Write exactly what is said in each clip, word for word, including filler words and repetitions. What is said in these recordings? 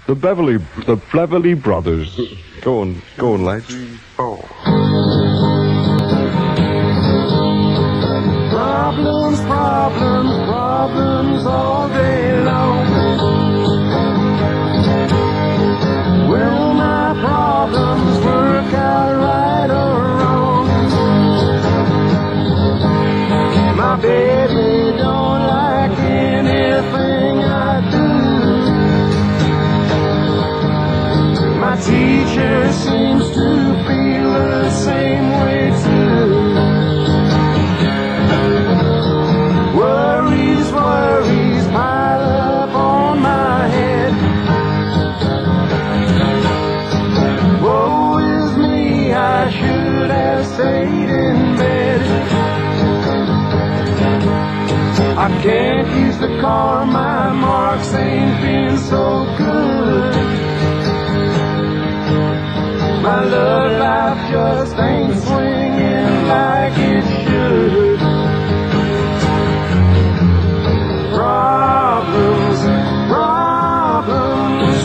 The Beverly, the Beverly Brothers. Go on, go on, lads. Oh. Problems, problems, problems all day long. Will my problems work out right or wrong? My baby don't like anything I do. My teacher seems to feel the same way too. Worries, worries pile up on my head. Woe is me, I should have stayed in bed. I can't use the car, my marks ain't been so good. My love life just ain't swinging like it should. Problems, problems,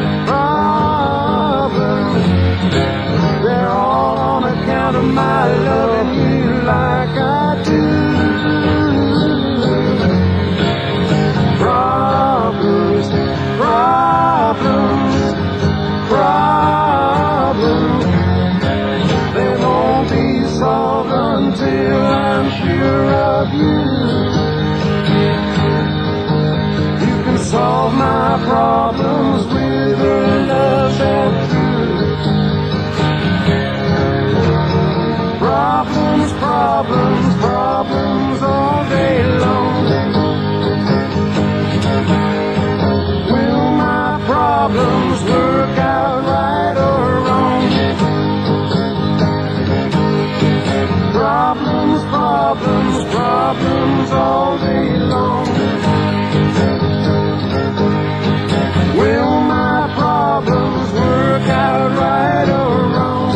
problems. They're all on account of my loving you like I do. Problems, problems, problems. They won't be solved until I'm sure of you. You can solve my problems with a love that's true. Problems, problems, problems all day long. Will my problems work out right or wrong? Problems, problems, problems all day long. Will my problems work out right or wrong?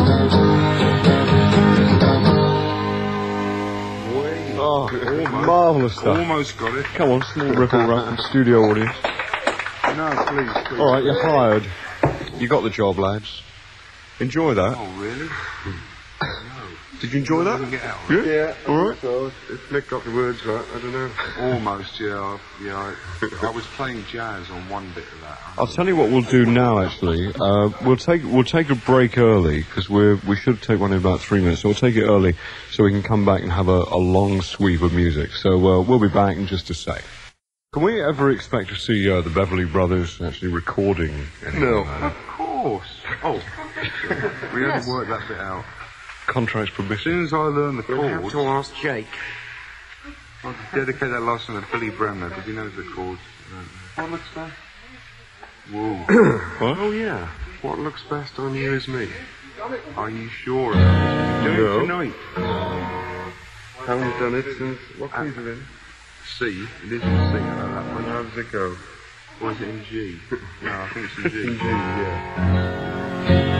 Oh, marvellous stuff. Almost got it. Come on, small ripple rap studio audience. No, please, please. All right, you're hired. You got the job, lads. Enjoy that. Oh, really? Did you enjoy that? Get out. Yeah? Yeah. All right. So if Nick got the words right, I don't know. Almost, yeah. Yeah. I, I was playing jazz on one bit of that. I'll tell you what we'll do now. Actually, uh, we'll take we'll take a break early because we we should take one in about three minutes. So we'll take it early so we can come back and have a, a long sweep of music. So uh, we'll be back in just a sec. Can we ever expect to see uh, the Beverly Brothers actually recording anything No. like that? Of course. Oh. We Yes. hadn't worked that bit out. Contracts As permission. soon as I learn the We'll have chords, to ask Jake. I'll dedicate that last one to Billy Bremner because he knows the chords. What looks best? Whoa. What? Oh, yeah. What looks best on you is me. Are you sure about it? You're doing No. it tonight. Haven't done it since... What keys are in? C. It is in C. I know that one. How does it go? Or is it in G? No, I think it's in G. in G, yeah.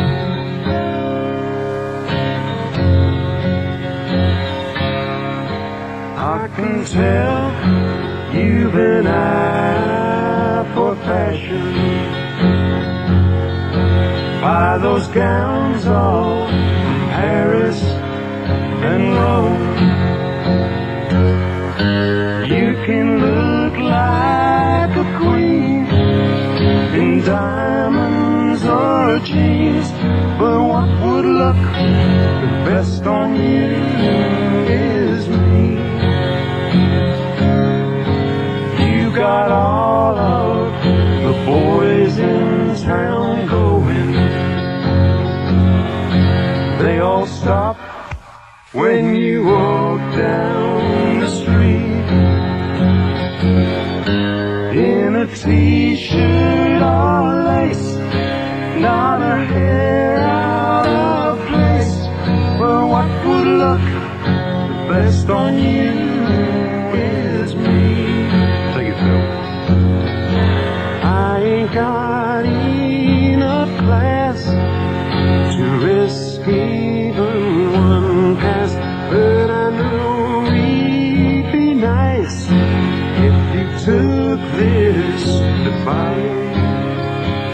I can tell you've an eye for fashion by those gowns all from Paris and Rome. You can look like a queen in diamonds or jeans, but what would look the best on you is me. You got all of the boys in town going. They all stop when you walk down the street in a t-shirt or lace, not a hair out of place. But what would look the best on you is me. Take it, Phil. I ain't got enough class to risk even one pass, but I know it'd be nice if you took this advice.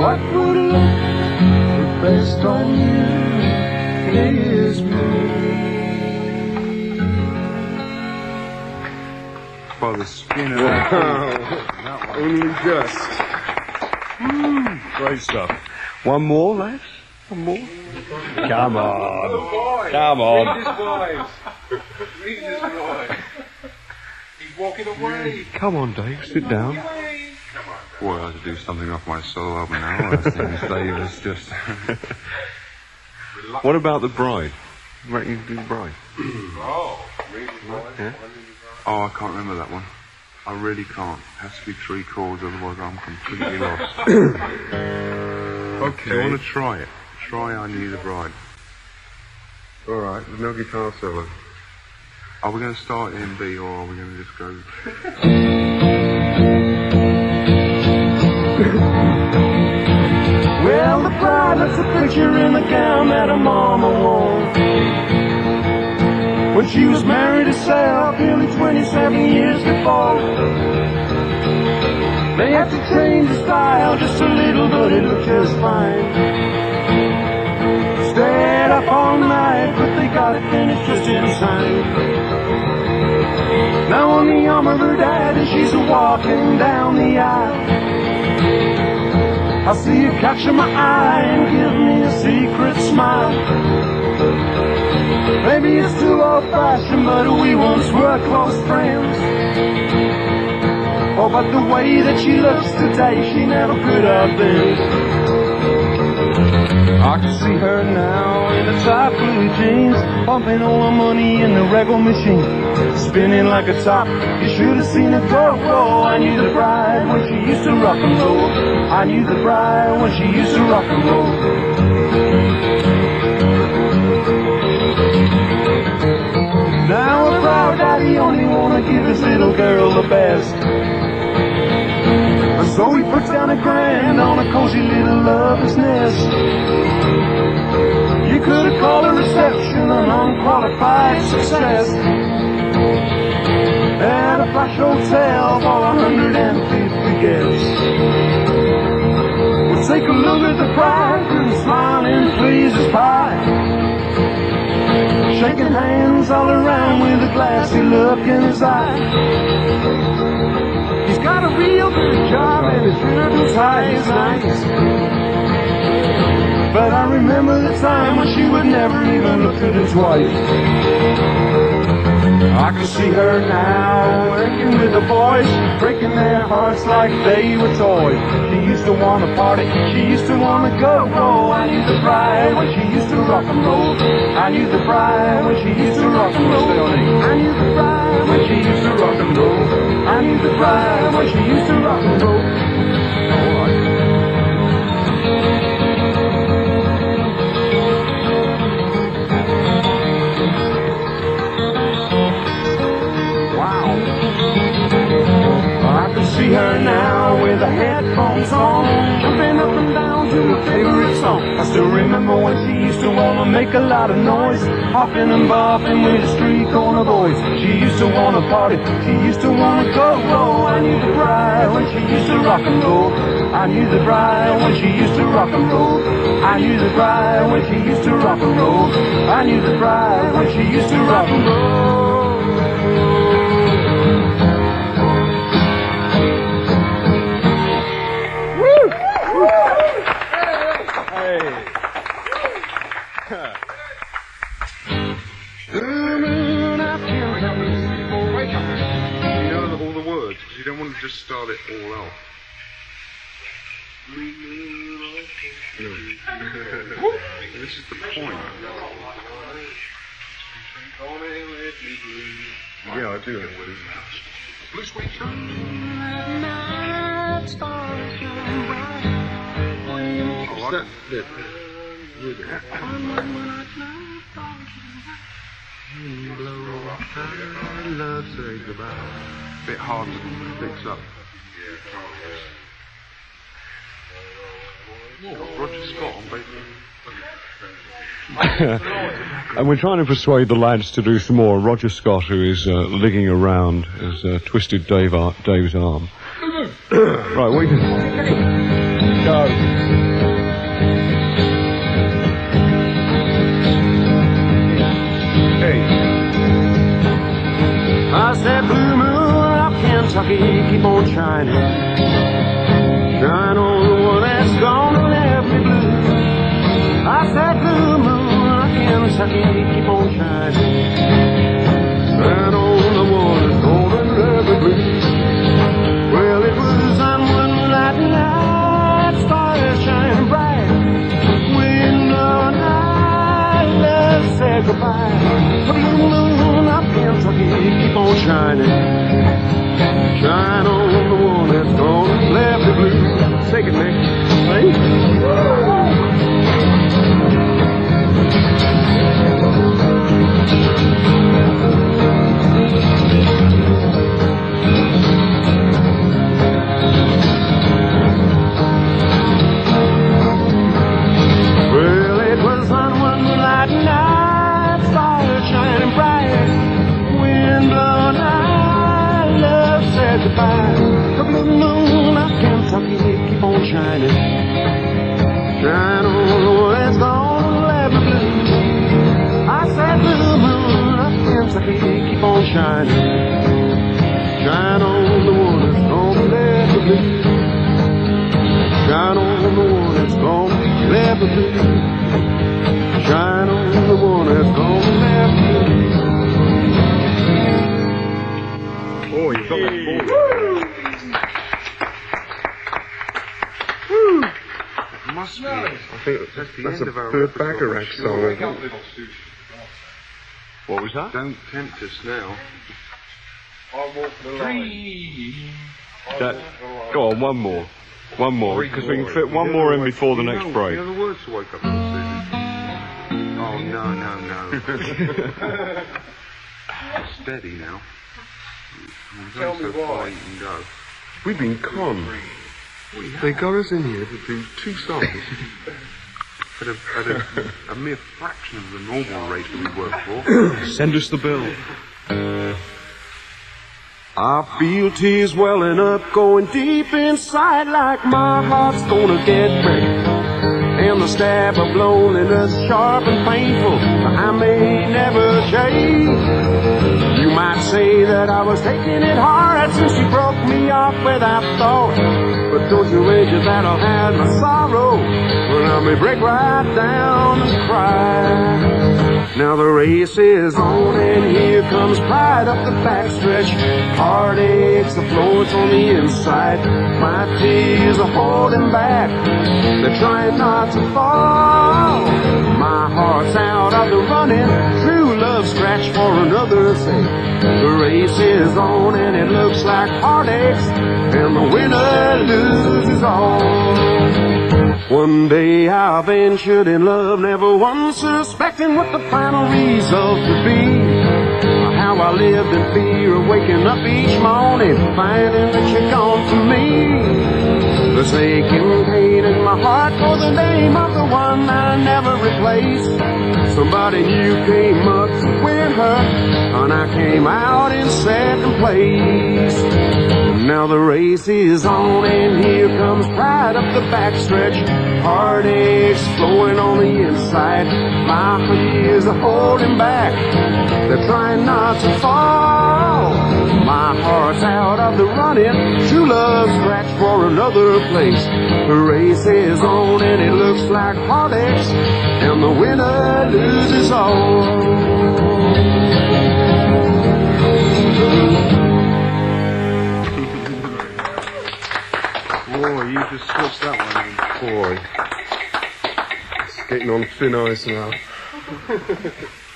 what would look the best on you is me. By the skin of that one. Only just. Mm, great stuff. One more, lads? One more? Come on. Come on. Regis boys. He's walking away. Come on, Dave. Sit down. Boy, I have to do something off my solo album now. I think Dave is just... What about the bride? You reckon you can do the bride? Oh, Regis boys. Yeah? Oh, I can't remember that one. I really can't. It has to be three chords, otherwise I'm completely lost. Okay. Do you want to try it? Try I Knew the Bride. Alright, there's no guitar solo. Are we going to start in B or are we going to just go... Well, the bride looks a picture in the gown that her mama wore when she was married herself nearly twenty-seven years before. They had to change the style just a little, but it looked just fine. Stayed up all night, but they got it finished just in time. Now on the arm of her dad, and she's a-walking down the aisle. I see her catching my eye and give me a secret smile. Maybe it's too old-fashioned, but we once were close friends. Oh, but the way that she looks today, she never could have been. I can see her now in the tight blue jeans, pumping all her money in the Regal machine, spinning like a top. You should have seen her go, go. I knew the bride when she used to rock and roll. I knew the bride when she used to rock and roll. Now a proud daddy only wanna give his little girl the best, and so he puts down a grand on a cozy little lover's nest. You could have called a reception an unqualified success, at a flash hotel for a hundred and fifty guests. We'll take a look at the bridegroom smiling, please as pie, shaking hands all around with a glassy look in his eye. He's got a real good job and his ribbon's high as nice, but I remember the time when she would never even look at it twice. I can see her now working with the boys, breaking their hearts like they were toys. She used to want to party, she used to want to go, go. I knew the bride when she used to rock and roll. I knew the bride when she used to rock and roll. I knew the bride when she used to rock and roll. I knew the bride when she used to rock and roll. See her now with the headphones on, jumping up and down to her favorite song. I still remember when she used to want to make a lot of noise, hopping and bopping with a street corner boys. She used to want to party, she used to want to go, go. I knew the bride when she used to rock and roll. I knew the bride when she used to rock and roll. I knew the bride when she used to rock and roll. I knew the bride when she used to rock and roll. You don't want to just start it all out. No. This is the point. Yeah, I do. Blue Suede Show. Oh, that bit. Love say goodbye. Bit hard to fix up. Roger Scott on bass. And we're trying to persuade the lads to do some more. Roger Scott, who is uh, ligging around, has uh, twisted Dave ar- Dave's arm. Right, we can go. Kentucky, keep on shining. Shine on the one that's gonna let me blue. I said, blue moon of Kentucky, keep on shining. Shine on the one that's gonna let me blue. Well, it was on one night night, stars shining bright. When the night love said goodbye, the blue moon of Kentucky, keep on shining. Shine on the one that's gonna let me blue. Take it, Nick. Hey. Well, it was on one light night, stars shining bright. When the night love said goodbye, the blue moon of Kentucky, keep on shining. Shine on the one that's gonna let me blue. I said, blue moon of Kentucky, keep on shining. Shine on the one that's gonna let me blue. Shine on the one that's gonna let me blue. Shine on the one that's gonna let me blue. Oh, you got that ball. Woo! Must be. I think that's the that's end a of our Burt repertoire, Bacharach sure. song, I think. What was that? Don't tempt us now. That go on, one more. One more, because we can fit one more in before the You next know, break. You know the words to Wake Up Little Susan? Oh, no, no, no. Steady now. Tell me so why. You can go. We've been conned. They got us in here to do two songs. At a, at a, a mere fraction of the normal rate that we work for. Send us the bill. I feel tears welling up, going deep inside, like my heart's gonna get break. And the stab of loneliness, sharp and painful, I may never change. You might say that I was taking it hard since you broke me off without thought. But don't you wager that I'll have my sorrow when I may break right down and cry. Now the race is on and here comes pride up the backstretch. Heartaches, the floors on the inside. My tears are holding back, they're trying not to fall. My heart's out of the running, true love scratched for another sake. The race is on and it looks like heartaches, and the winner loses all. One day I ventured in love, never once suspecting what the final result would be. How I lived in fear of waking up each morning, finding that you're gone from me. This aching pain in my heart for the name of the one I never replaced. Somebody new came up to win her, and I came out in second place. Now the race is on and here comes pride up the backstretch. Heartaches flowing on the inside. My fears are holding back, they're trying not to fall. My heart's out of the running, true love scratched for another place. The race is on and it looks like heartaches, and the winner loses all. Boy, you just switched that one in. Boy, it's getting on thin ice now.